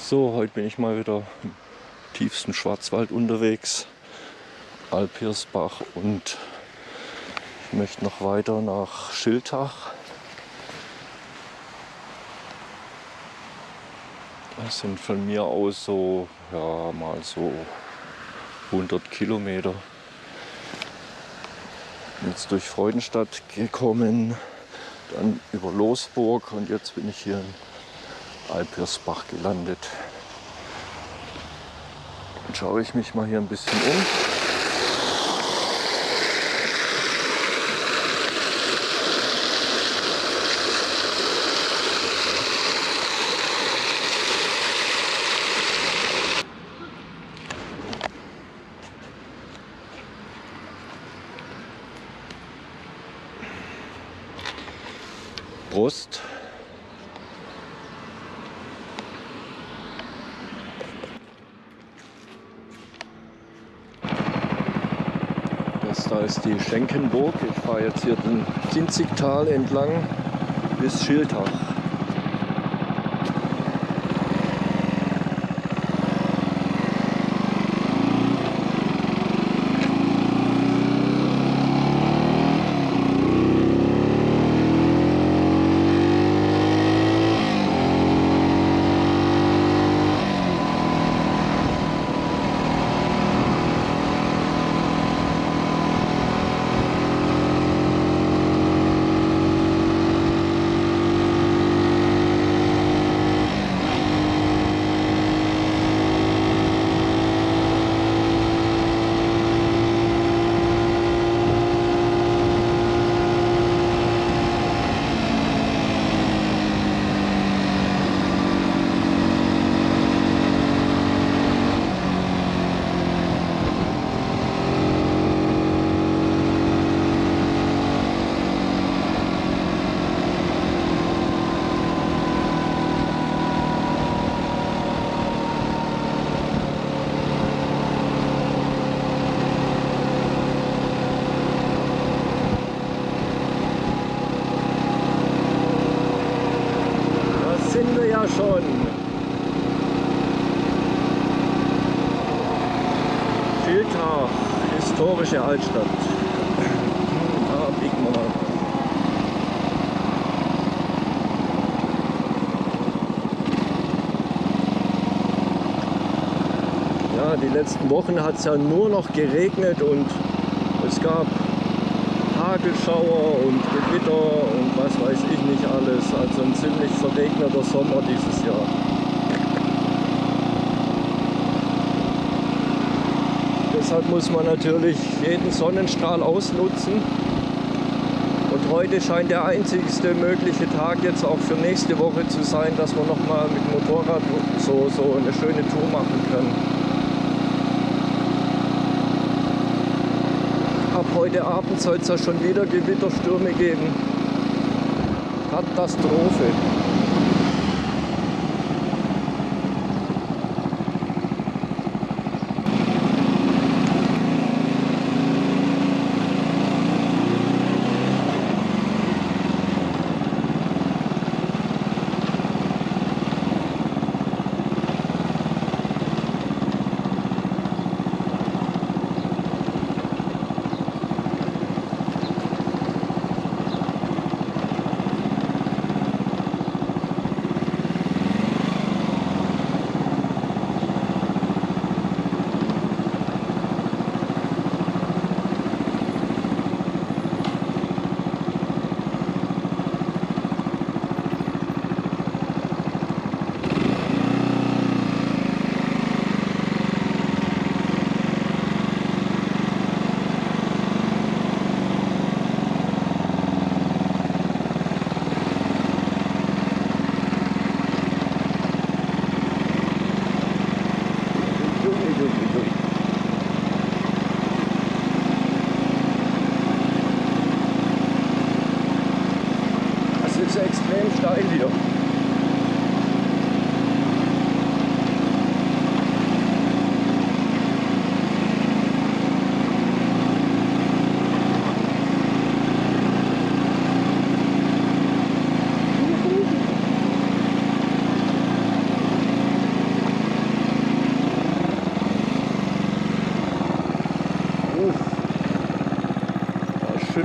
So, heute bin ich mal wieder im tiefsten Schwarzwald unterwegs, Alpirsbach, und ich möchte noch weiter nach Schiltach. Das sind von mir aus so, ja, mal so 100 Kilometer. Jetzt durch Freudenstadt gekommen, dann über Losburg und jetzt bin ich hier in Alpirsbach gelandet. Dann schaue ich mich mal hier ein bisschen um. Prost. Das da ist die Schenkenburg. Ich fahre jetzt hier den Kinzigtal entlang bis Schiltach. Schon. Schiltach, historische Altstadt. Da biegen wir mal. Ja, die letzten Wochen hat es ja nur noch geregnet und es gab Hagelschauer und Gewitter und was weiß ich nicht alles. Also ein ziemlich verregneter Sommer dieses Jahr. Deshalb muss man natürlich jeden Sonnenstrahl ausnutzen. Und heute scheint der einzigste mögliche Tag jetzt auch für nächste Woche zu sein, dass man nochmal mit dem Motorrad so eine schöne Tour machen kann. Ab heute Abend soll es ja schon wieder Gewitterstürme geben. Katastrophe.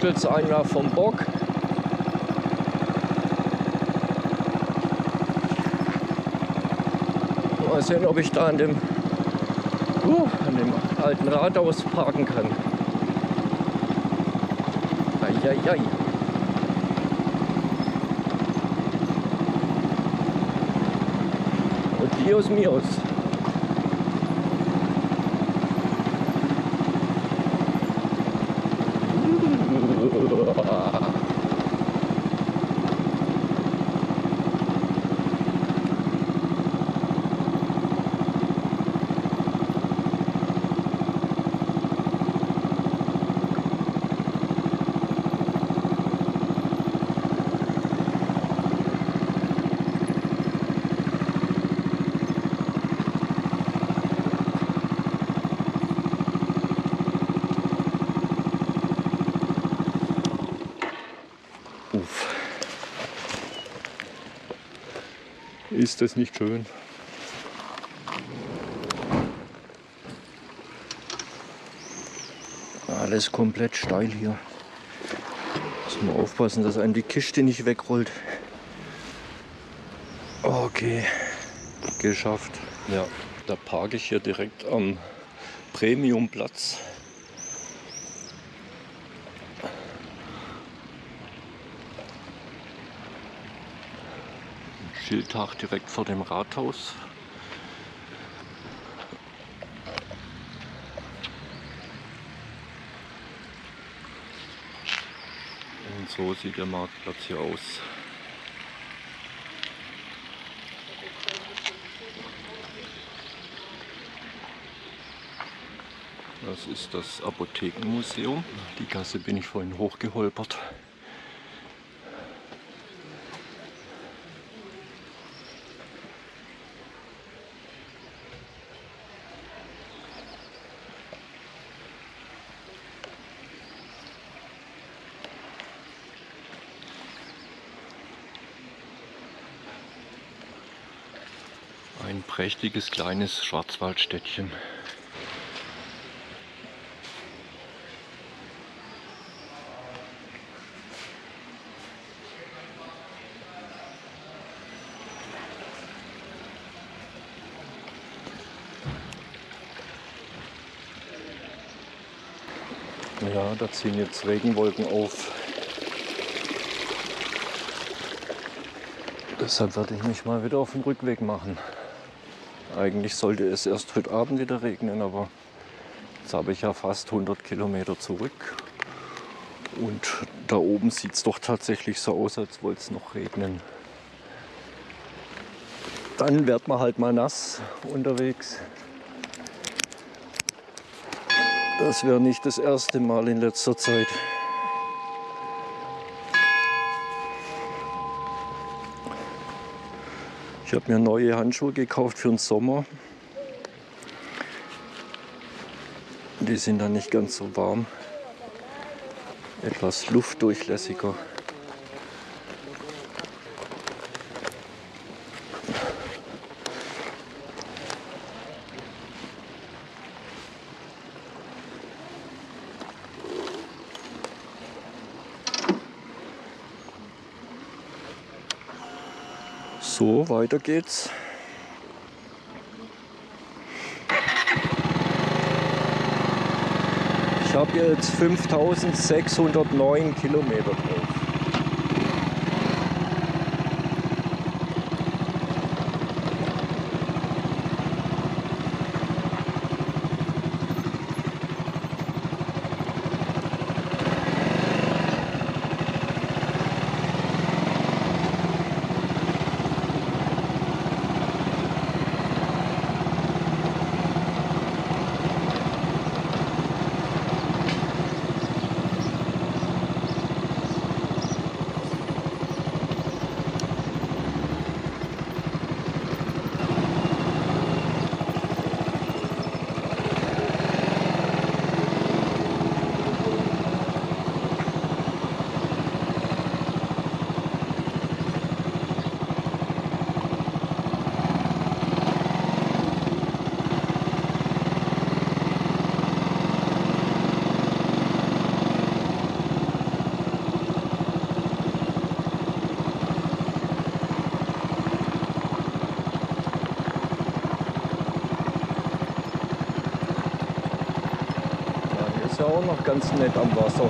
ruckelt es einer vom Bock. Mal sehen, ob ich da an dem alten Rathaus parken kann. Eieiei. Und Dios mios. Ist das nicht schön? Alles komplett steil hier. Muss man aufpassen, dass einem die Kiste nicht wegrollt. Okay, geschafft. Ja, da parke ich hier direkt am Premiumplatz. Schildtag direkt vor dem Rathaus. Und so sieht der Marktplatz hier aus. Das ist das Apothekenmuseum. Die Gasse bin ich vorhin hochgeholpert. Ein prächtiges kleines Schwarzwaldstädtchen. Ja, da ziehen jetzt Regenwolken auf. Deshalb werde ich mich mal wieder auf den Rückweg machen. Eigentlich sollte es erst heute Abend wieder regnen, aber jetzt habe ich ja fast 100 Kilometer zurück. Und da oben sieht es doch tatsächlich so aus, als wollte es noch regnen. Dann wird man halt mal nass unterwegs. Das wäre nicht das erste Mal in letzter Zeit. Ich habe mir neue Handschuhe gekauft für den Sommer. Die sind dann nicht ganz so warm. Etwas luftdurchlässiger. So, weiter geht's. Ich habe jetzt 5609 Kilometer drauf. auch noch ganz nett am Wasser.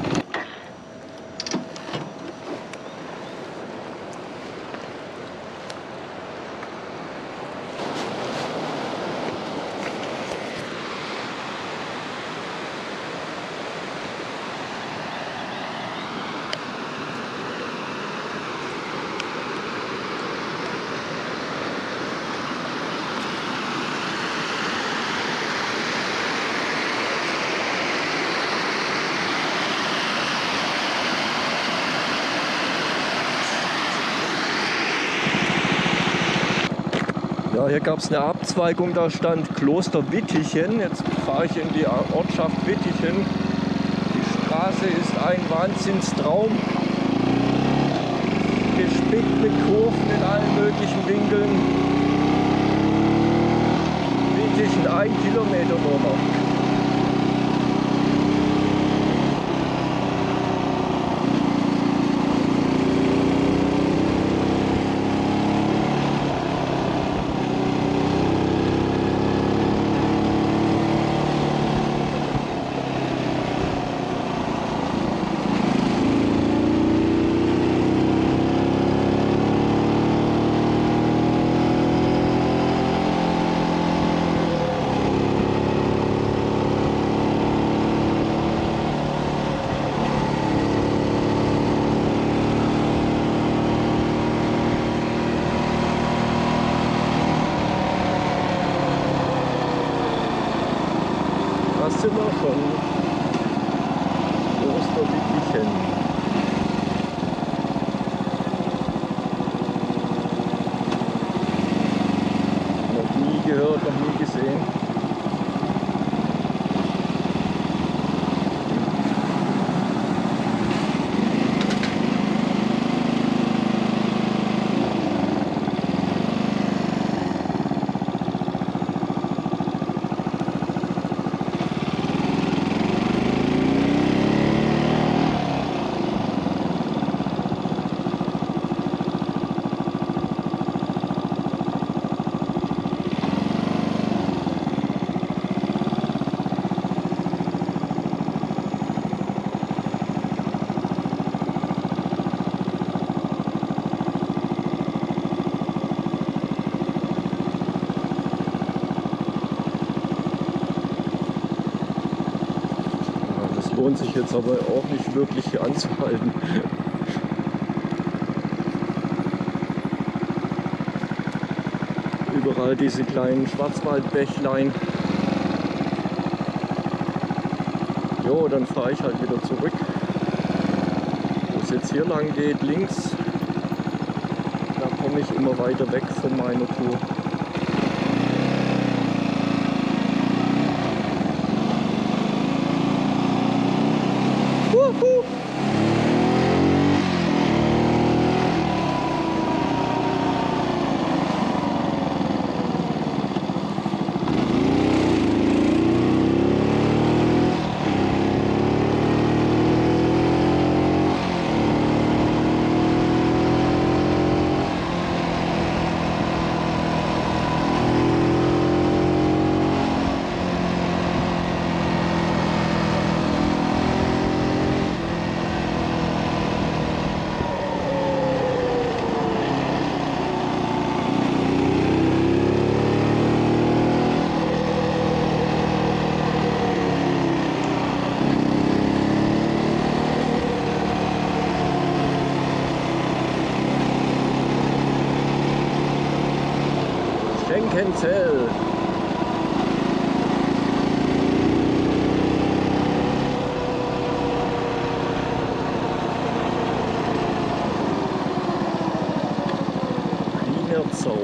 Ja, hier gab es eine Abzweigung, da stand Kloster Wittichen. Jetzt fahre ich in die Ortschaft Wittichen. Die Straße ist ein Wahnsinnstraum. Gespickt mit Kurven in allen möglichen Winkeln. Wittichen, 1 Kilometer nur noch. Da sind wir schon. Kloster Wittichen. Noch nie gehört, noch nie gesehen. Lohnt sich jetzt aber auch nicht wirklich hier anzuhalten. Überall diese kleinen Schwarzwaldbächlein. Jo, dann fahre ich halt wieder zurück. Wo es jetzt hier lang geht, links, da komme ich immer weiter weg von meiner Tour. Schenkenzell. Wienerzau.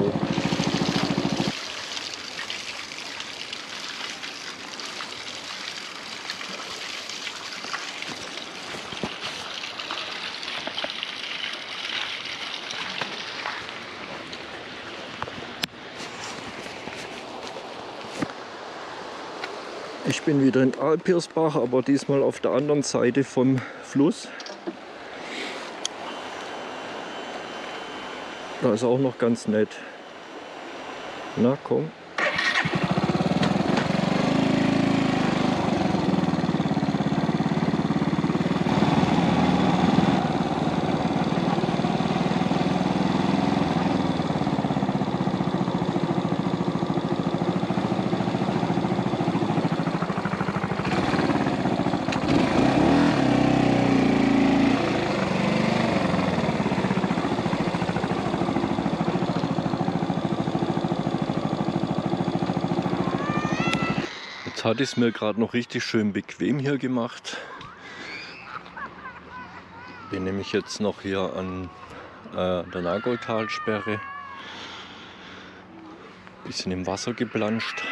Ich bin wieder in Alpirsbach, aber diesmal auf der anderen Seite vom Fluss. Da ist auch noch ganz nett. Na komm. Jetzt hat es mir gerade noch richtig schön bequem hier gemacht. Bin nämlich jetzt noch hier an der Nagoldtalsperre. Bisschen im Wasser geplanscht.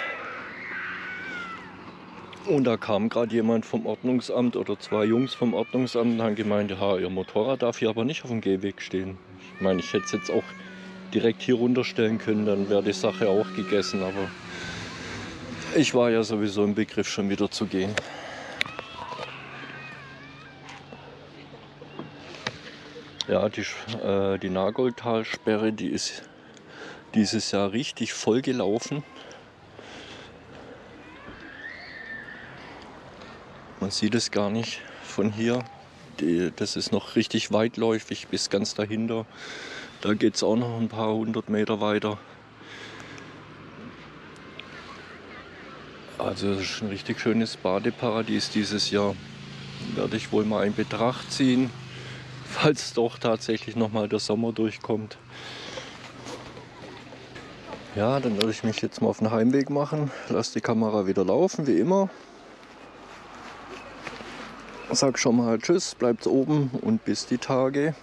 Und da kam gerade jemand vom Ordnungsamt oder zwei Jungs vom Ordnungsamt und haben gemeint, ja, ihr Motorrad darf hier aber nicht auf dem Gehweg stehen. Ich meine, ich hätte es jetzt auch direkt hier runterstellen können, dann wäre die Sache auch gegessen, aber ich war ja sowieso im Begriff, schon wieder zu gehen. Ja, die Nagoldtalsperre, die ist dieses Jahr richtig voll gelaufen. Man sieht es gar nicht von hier. Das ist noch richtig weitläufig bis ganz dahinter. Da geht es auch noch ein paar 100 Meter weiter. Also das ist ein richtig schönes Badeparadies dieses Jahr. Werde ich wohl mal in Betracht ziehen, falls doch tatsächlich nochmal der Sommer durchkommt. Ja, dann werde ich mich jetzt mal auf den Heimweg machen. Lass die Kamera wieder laufen, wie immer. Sag schon mal Tschüss, bleibt oben und bis die Tage.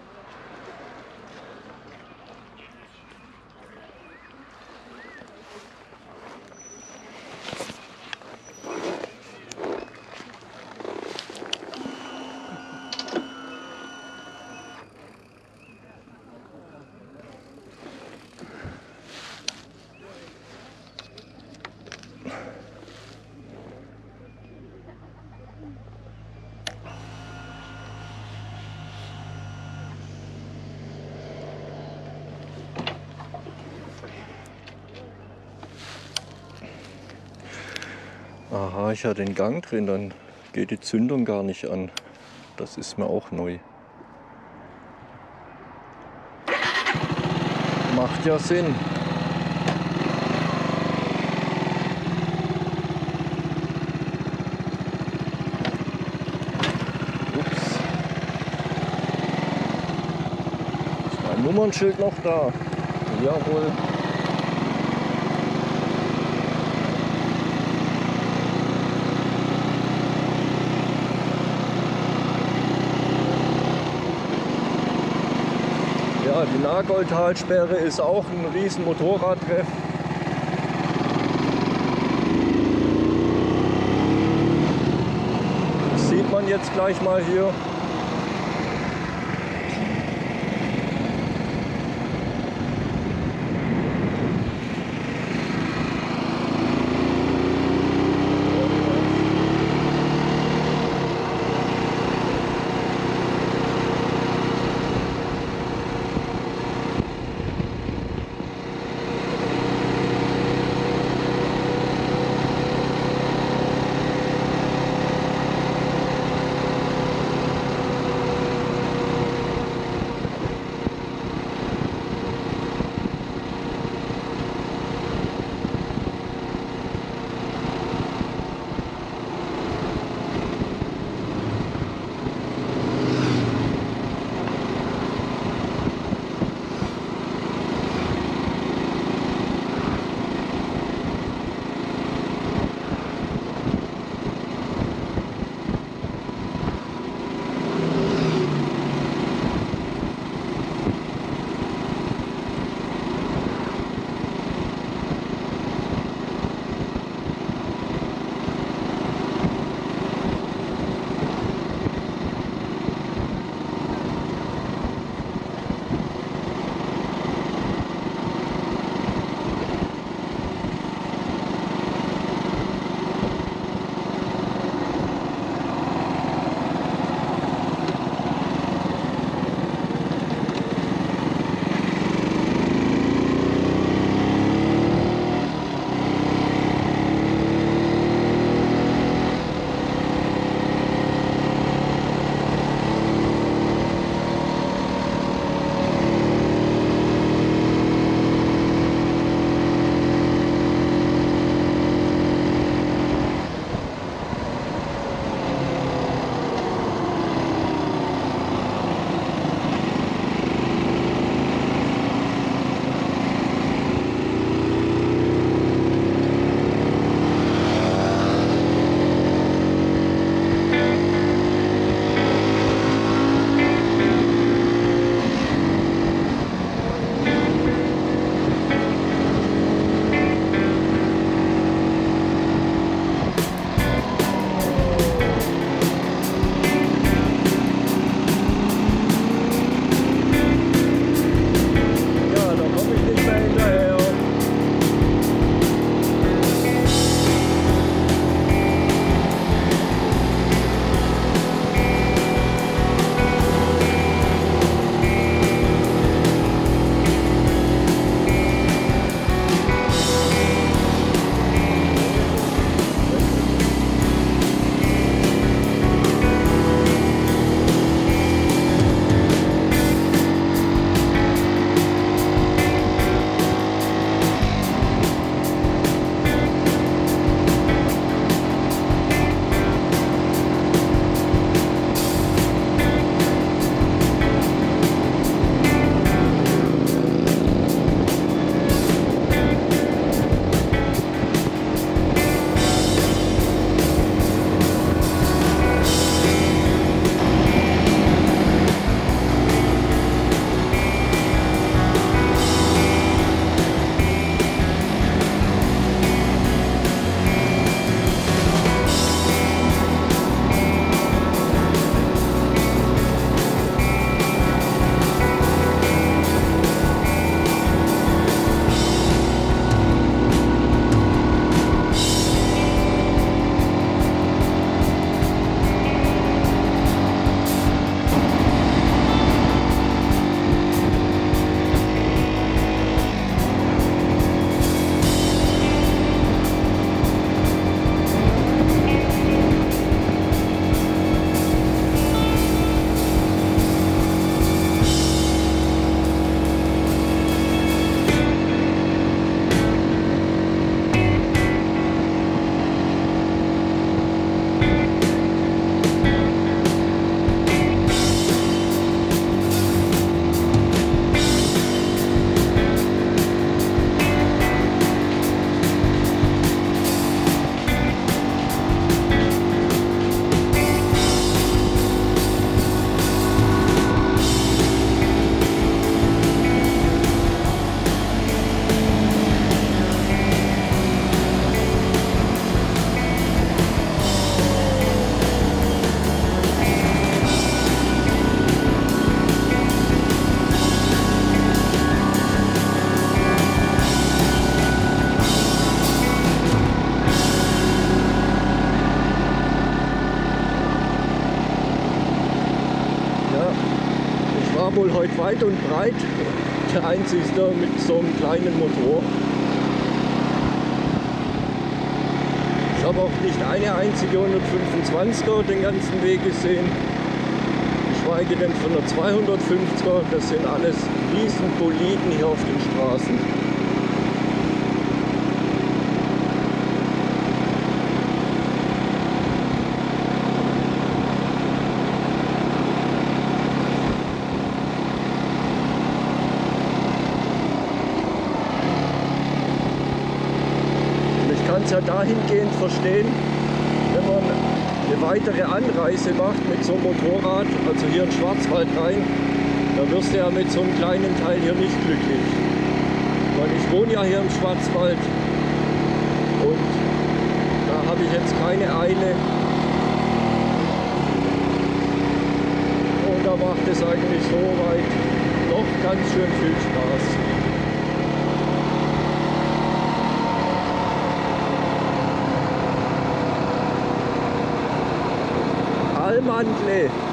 Aha, ich hatte den Gang drin, dann geht die Zündung gar nicht an. Das ist mir auch neu. Macht ja Sinn. Ups. Ist mein Nummernschild noch da? Jawohl. Ja, die Nagoldtalsperre ist auch ein riesen Motorradtreff. Das sieht man jetzt gleich mal hier. weit und breit der einzigste mit so einem kleinen Motor. Ich habe auch nicht eine einzige 125er den ganzen Weg gesehen. Geschweige denn von der 250er. Das sind alles Riesenboliden hier auf den Straßen. Ich kann es ja dahingehend verstehen, wenn man eine weitere Anreise macht mit so einem Motorrad, also hier in den Schwarzwald rein, da wirst du ja mit so einem kleinen Teil hier nicht glücklich. Weil ich wohne ja hier im Schwarzwald und da habe ich jetzt keine Eile. Und da macht es eigentlich so weit noch ganz schön viel Spaß. Almandle.